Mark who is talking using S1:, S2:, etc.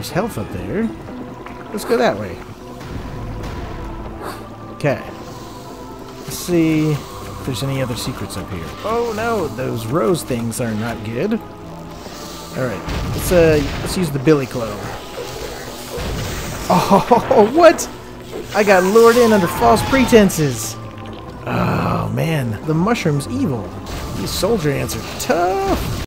S1: There's health up there. Let's go that way. Okay. Let's see if there's any other secrets up here. Oh no, those rose things are not good. Alright, let's use the billy club. Oh, what? I got lured in under false pretenses. Oh man, the mushroom's evil. These soldier ants are tough.